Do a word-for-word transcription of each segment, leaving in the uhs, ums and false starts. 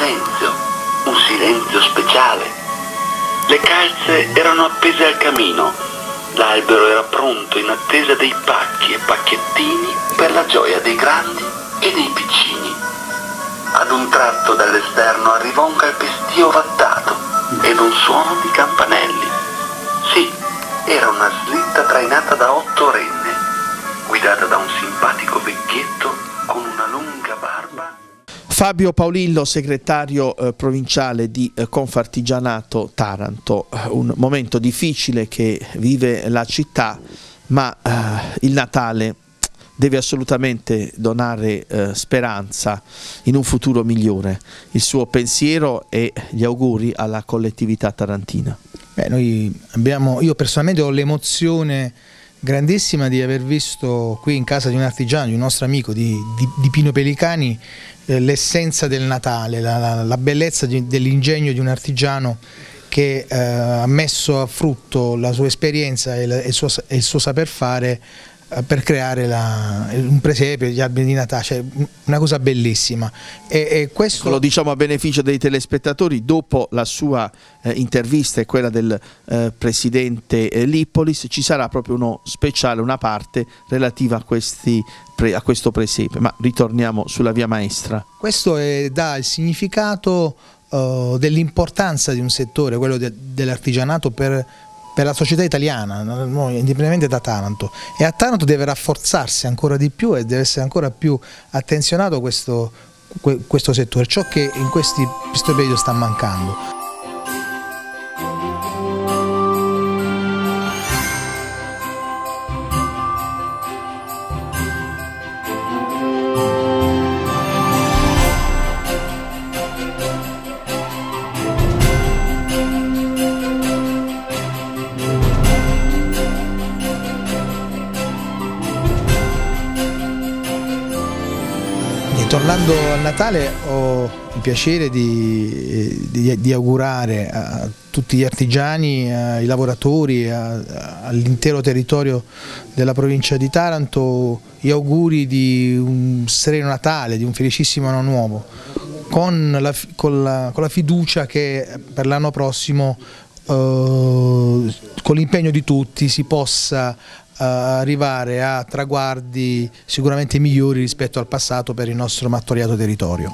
silenzio, un silenzio speciale. Le calze erano appese al camino, l'albero era pronto in attesa dei pacchi e pacchettini per la gioia dei grandi e dei piccini. Ad un tratto dall'esterno arrivò un calpestio ovattato ed un suono di campanelli. Sì, era una slitta trainata da otto renne, guidata da un simpatico vecchietto con una lunga barba. Fabio Paolillo, segretario eh, provinciale di eh, Confartigianato Taranto. Un momento difficile che vive la città, ma eh, il Natale deve assolutamente donare eh, speranza in un futuro migliore. Il suo pensiero e gli auguri alla collettività tarantina. Beh, noi abbiamo, io personalmente ho l'emozione grandissima di aver visto qui in casa di un artigiano, di un nostro amico di, di, di Pino Pelicani, eh, l'essenza del Natale, la, la, la bellezza dell'ingegno di un artigiano che eh, ha messo a frutto la sua esperienza e, la, e, il, suo, e il suo saper fare per creare la, un presepe, gli alberi di Natale, cioè una cosa bellissima. E, e questo lo diciamo a beneficio dei telespettatori, dopo la sua eh, intervista e quella del eh, presidente eh, Lippolis ci sarà proprio uno speciale, una parte relativa a, questi, pre, a questo presepe, ma ritorniamo sulla via maestra. Questo è, dà il significato uh, dell'importanza di un settore, quello de, dell'artigianato per per la società italiana, indipendentemente da Taranto, e a Taranto deve rafforzarsi ancora di più e deve essere ancora più attenzionato questo, questo settore, ciò che in questi, questo periodo sta mancando. Tornando al Natale ho il piacere di, di, di augurare a tutti gli artigiani, ai lavoratori, all'intero territorio della provincia di Taranto gli auguri di un sereno Natale, di un felicissimo anno nuovo, con la, con la, con la fiducia che per l'anno prossimo eh, con l'impegno di tutti si possa arrivare a traguardi sicuramente migliori rispetto al passato per il nostro martoriato territorio.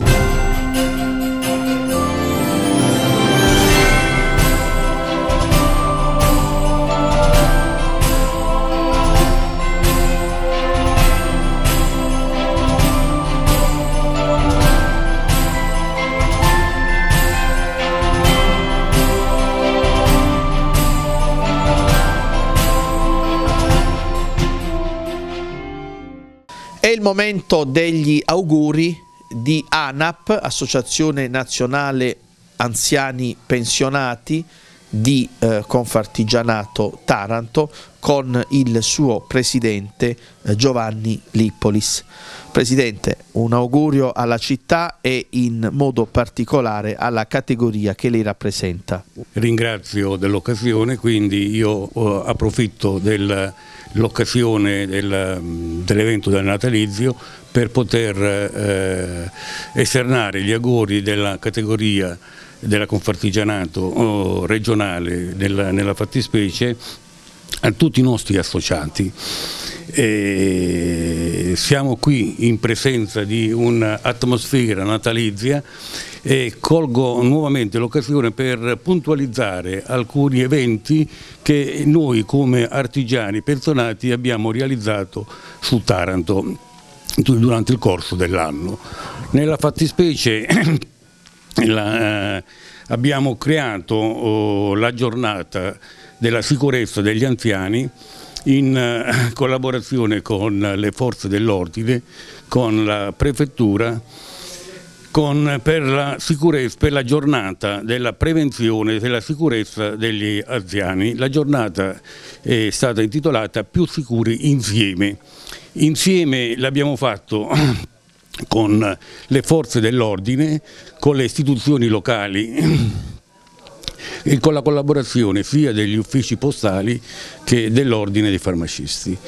È il momento degli auguri di ANAP, Associazione Nazionale Anziani Pensionati di eh, Confartigianato Taranto, con il suo presidente eh, Giovanni Lippolis. Presidente, un augurio alla città e in modo particolare alla categoria che lei rappresenta. Ringrazio dell'occasione, quindi io uh, approfitto dell'occasione del, dell'evento del natalizio per poter eh, esternare gli auguri della categoria della Confartigianato oh, regionale nella, nella fattispecie a tutti i nostri associati. E siamo qui in presenza di un'atmosfera natalizia e colgo nuovamente l'occasione per puntualizzare alcuni eventi che noi come artigiani pensionati abbiamo realizzato su Taranto durante il corso dell'anno. Nella fattispecie la, eh, abbiamo creato oh, la giornata della sicurezza degli anziani in eh, collaborazione con le forze dell'ordine, con la prefettura, con, per, la sicurezza, per la giornata della prevenzione e della sicurezza degli anziani. La giornata è stata intitolata Più sicuri insieme. Insieme l'abbiamo fatto con le forze dell'ordine, con le istituzioni locali e con la collaborazione sia degli uffici postali che dell'ordine dei farmacisti.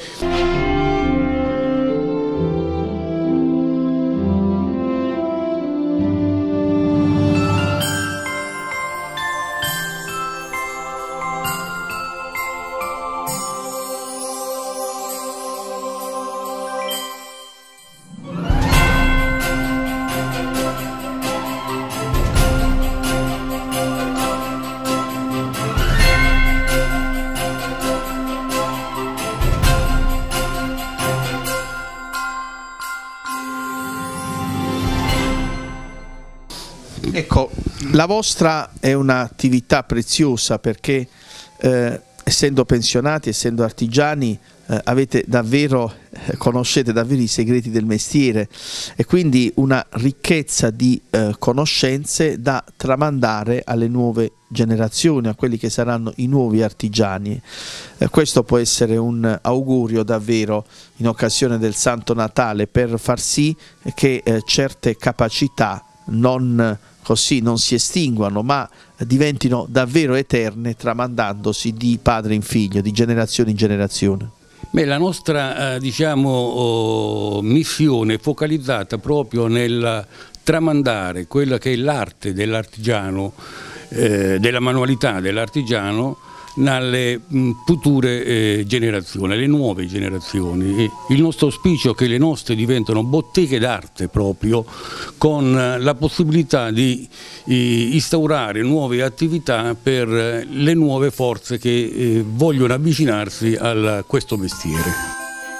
Ecco, la vostra è un'attività preziosa perché eh, essendo pensionati, essendo artigiani, eh, avete davvero, eh, conoscete davvero i segreti del mestiere e quindi una ricchezza di eh, conoscenze da tramandare alle nuove generazioni, a quelli che saranno i nuovi artigiani. Eh, questo può essere un augurio davvero in occasione del Santo Natale per far sì che eh, certe capacità non così non si estinguano ma diventino davvero eterne, tramandandosi di padre in figlio, di generazione in generazione. Beh, la nostra eh, diciamo, oh, missione è focalizzata proprio nel tramandare quella che è l'arte dell'artigiano, eh, della manualità dell'artigiano nelle mh, future eh, generazioni, alle nuove generazioni. E il nostro auspicio è che le nostre diventano botteghe d'arte proprio, con la possibilità di eh, instaurare nuove attività per le nuove forze che eh, vogliono avvicinarsi a questo mestiere.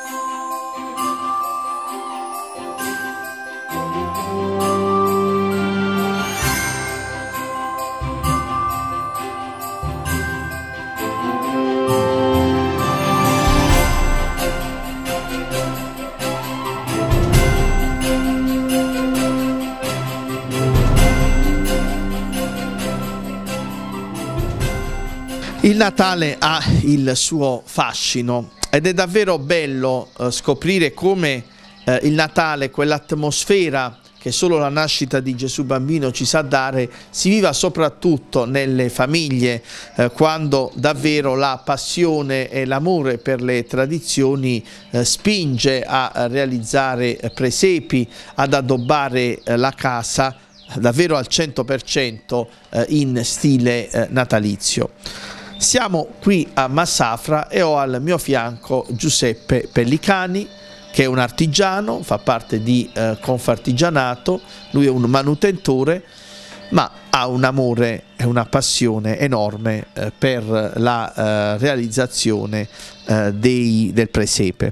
Il Natale ha il suo fascino ed è davvero bello eh, scoprire come eh, il Natale, quell'atmosfera che solo la nascita di Gesù bambino ci sa dare, si viva soprattutto nelle famiglie, eh, quando davvero la passione e l'amore per le tradizioni eh, spinge a, a realizzare presepi, ad addobbare eh, la casa davvero al cento per cento eh, in stile eh, natalizio. Siamo qui a Massafra e ho al mio fianco Giuseppe Pellicani, che è un artigiano, fa parte di eh, Confartigianato, lui è un manutentore, ma ha un amore e una passione enorme eh, per la eh, realizzazione eh, dei, del presepe.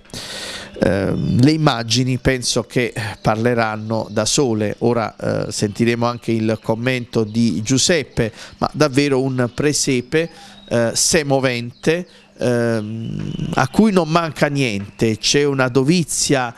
Eh, le immagini penso che parleranno da sole, ora eh, sentiremo anche il commento di Giuseppe, ma davvero un presepe eh, semovente, ehm, a cui non manca niente, c'è una dovizia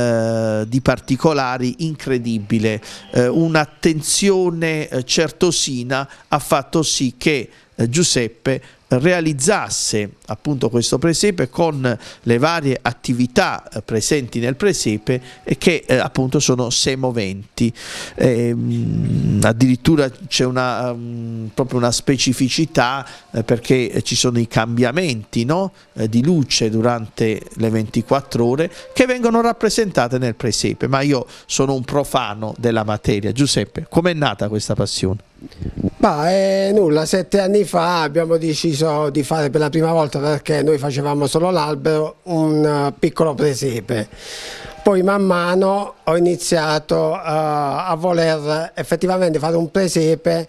eh, di particolari incredibile, eh, un'attenzione eh, certosina ha fatto sì che eh, Giuseppe realizzasse appunto questo presepe con le varie attività eh, presenti nel presepe e che eh, appunto sono semoventi. Eh, addirittura c'è una, um, proprio una specificità eh, perché ci sono i cambiamenti, no? eh, di luce durante le ventiquattro ore che vengono rappresentate nel presepe, ma io sono un profano della materia. Giuseppe, com'è nata questa passione? Bah, eh, nulla, sette anni fa abbiamo deciso di fare per la prima volta, perché noi facevamo solo l'albero, un uh, piccolo presepe. Poi man mano ho iniziato uh, a voler effettivamente fare un presepe,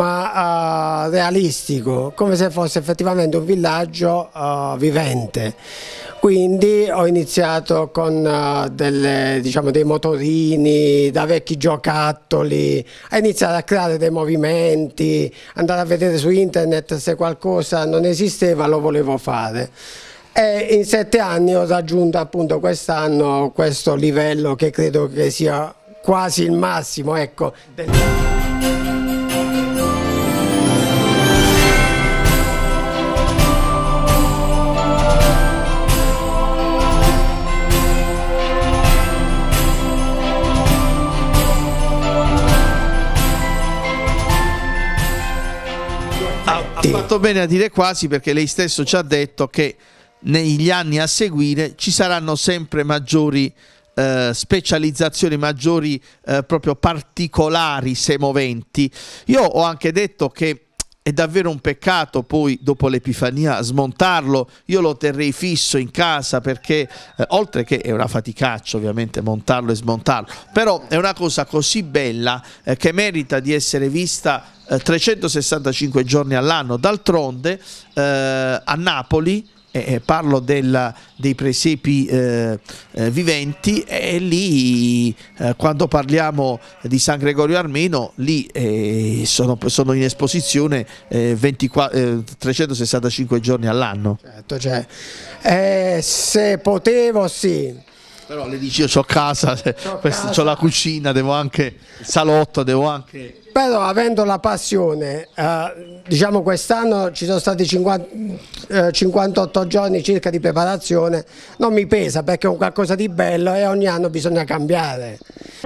ma uh, realistico, come se fosse effettivamente un villaggio uh, vivente. Quindi ho iniziato con uh, delle, diciamo, dei motorini, da vecchi giocattoli, a iniziare a creare dei movimenti, andare a vedere su internet se qualcosa non esisteva, lo volevo fare. E in sette anni ho raggiunto appunto quest'anno questo livello che credo che sia quasi il massimo, ecco. Ha fatto bene a dire quasi, perché lei stesso ci ha detto che negli anni a seguire ci saranno sempre maggiori eh, specializzazioni, maggiori eh, proprio particolari semoventi. Io ho anche detto che è davvero un peccato poi dopo l'Epifania smontarlo, io lo terrei fisso in casa perché eh, oltre che è una faticaccia ovviamente montarlo e smontarlo, però è una cosa così bella eh, che merita di essere vista eh, trecentosessantacinque giorni all'anno. D'altronde eh, a Napoli eh, parlo della, dei presepi eh, eh, viventi, e lì eh, quando parliamo di San Gregorio Armeno, lì eh, sono, sono in esposizione eh, ventiquattro, eh, trecentosessantacinque giorni all'anno. Certo, cioè, eh, se potevo sì. Però le dici io ho casa, ho la cucina, devo anche il salotto, devo anche... Però avendo la passione, eh, diciamo quest'anno ci sono stati cinquanta, eh, cinquantotto giorni circa di preparazione, non mi pesa perché è un qualcosa di bello e ogni anno bisogna cambiare.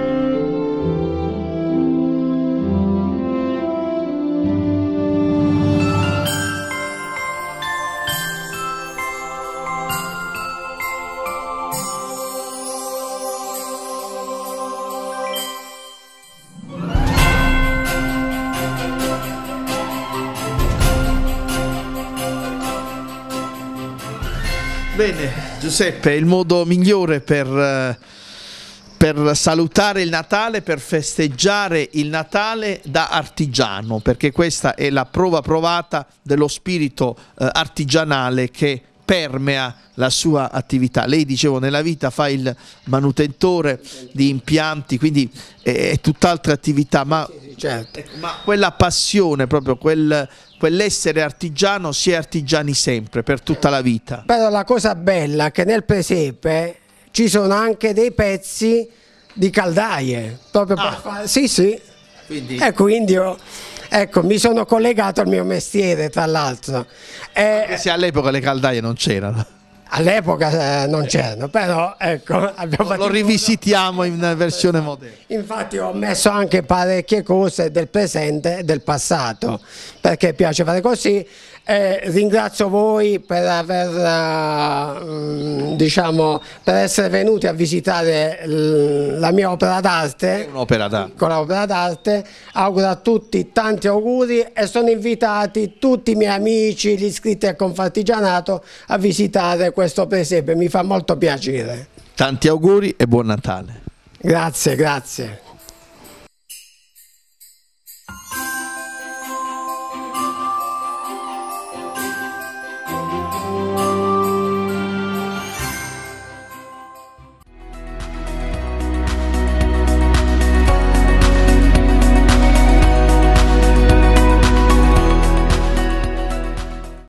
Bene, Giuseppe, il modo migliore per, per salutare il Natale, per festeggiare il Natale da artigiano, perché questa è la prova provata dello spirito eh, artigianale che permea la sua attività. Lei, dicevo, nella vita fa il manutentore di impianti, quindi è, è tutt'altra attività, ma, Certo. ma quella passione, proprio quel... quell'essere artigiano, si è artigiani sempre, per tutta la vita. Però la cosa bella è che nel presepe ci sono anche dei pezzi di caldaie, proprio Ah. per fare... Sì, sì. Quindi... E quindi io, ecco, mi sono collegato al mio mestiere, tra l'altro. Anche se all'epoca le caldaie non c'erano. All'epoca eh, non c'erano, però ecco, abbiamo fatto... Lo rivisitiamo in versione moderna. Infatti ho messo anche parecchie cose del presente e del passato, perché piace fare così. Eh, ringrazio voi per aver, uh, diciamo, per essere venuti a visitare la mia opera d'arte, Un'opera d'arte. con l'opera d'arte. Auguro a tutti tanti auguri e sono invitati tutti i miei amici, gli iscritti al Confartigianato, a visitare questo presepe, mi fa molto piacere. Tanti auguri e buon Natale. Grazie, grazie.